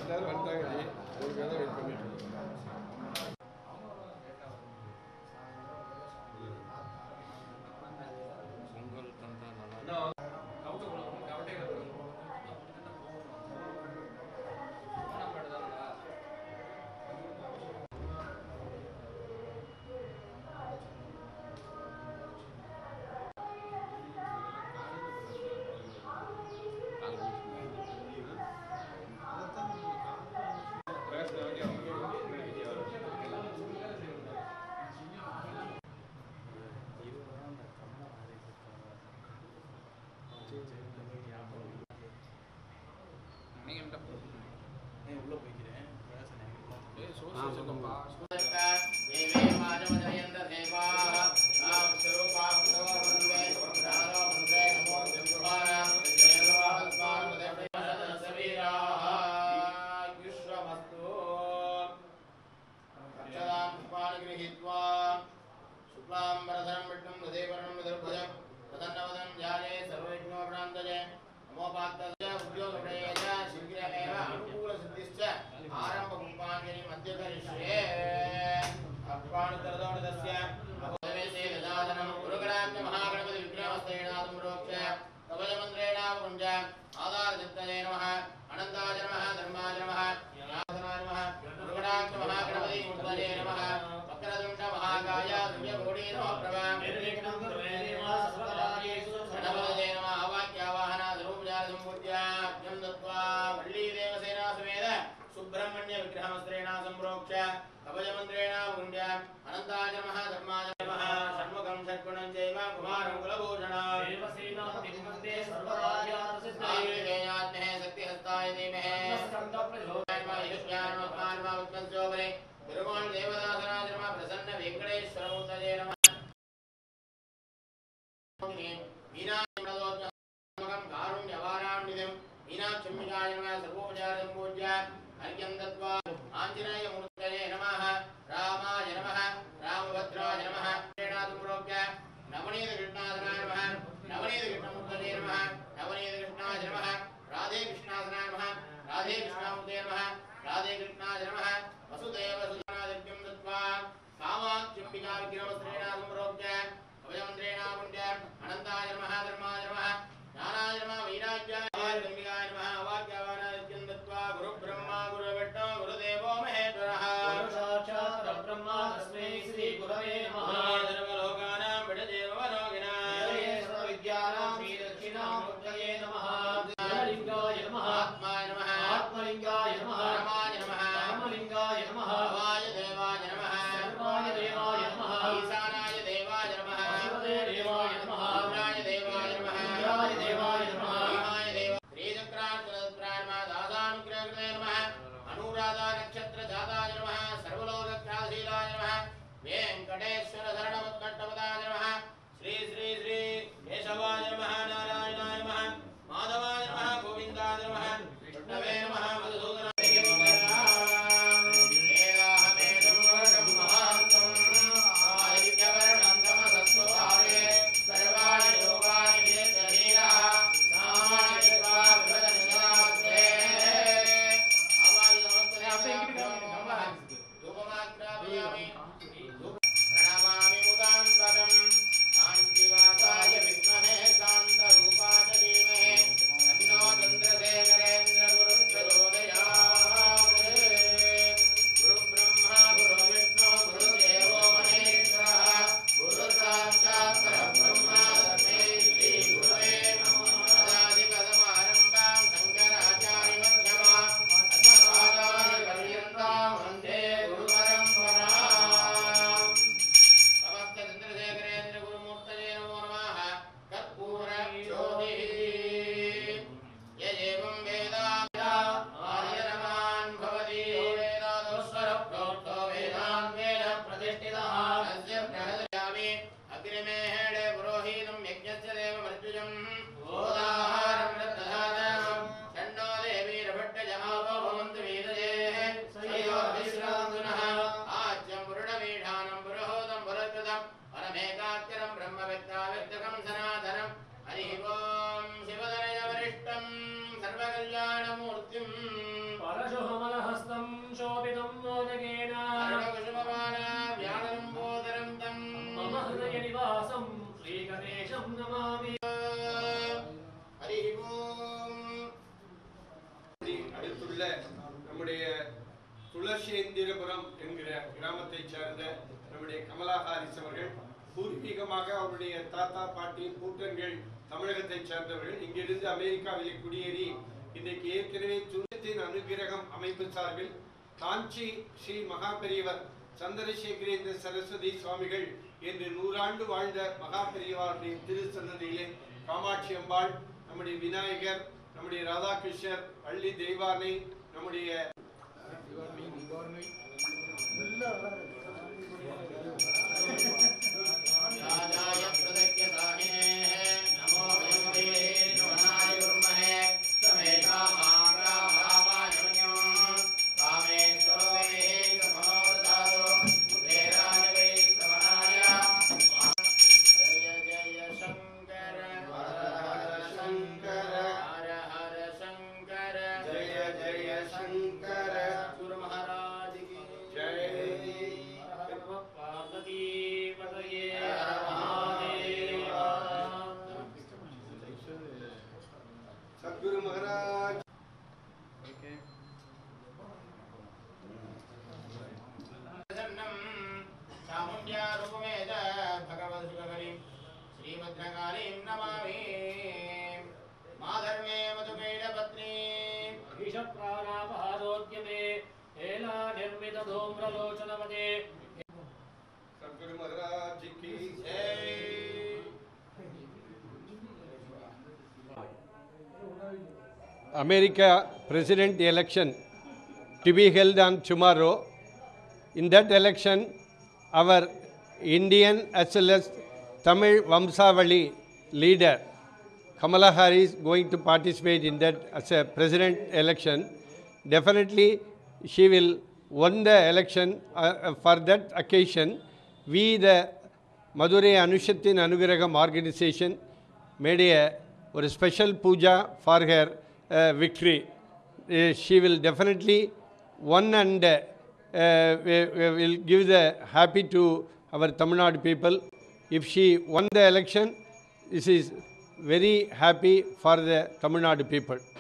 Sir வந்துட்டாங்க G, அதுக்காக தான் வெயிட் பண்ணிட்டு இருக்கோம். பொங்கல் பண்ணுறா நல்லா प्रणमामि அடுத்துள்ள நம்முடைய துளசேந்திரபுரம் என்கிற கிராமத்தைச் சேர்ந்த நம்முடைய கமலா ஹாரிஸ் அவர்கள் பூர்வீகமாக அவருடைய தாத்தா பாட்டி கூட்டங்கள் தமிழகத்தைச் சேர்ந்தவர்கள் இங்கிருந்து அமெரிக்காவிலே குடியேறி இன்றைக்கு ஏற்கனவே துளத்தின் அனுகிரகம் அமைப்பு சார்பில் காஞ்சி ஸ்ரீ மகாபெரியவர் சந்திரசேகரேந்திர சரஸ்வதி சுவாமிகள் என்று 100 ஆண்டு வாழ்ந்த மகாபெரியவருடைய திருச்சன்னதியிலே காமாட்சி அம்பாள், நம்முடைய விநாயகர், நம்முடைய ராதாகிருஷ்ணர், பள்ளி தெய்வானை, நம்முடைய America president election to be held on tomorrow. In that election, our Indian as well as Tamil Vamsavali leader Kamala Harris going to participate in that as a president election. Definitely, she will win the election. For that occasion, we the Madurai Anukragni organization made a special puja for her victory. She will definitely win and will give the happy to our Tamil Nadu people. If she won the election, this is very happy for the Tamil Nadu people.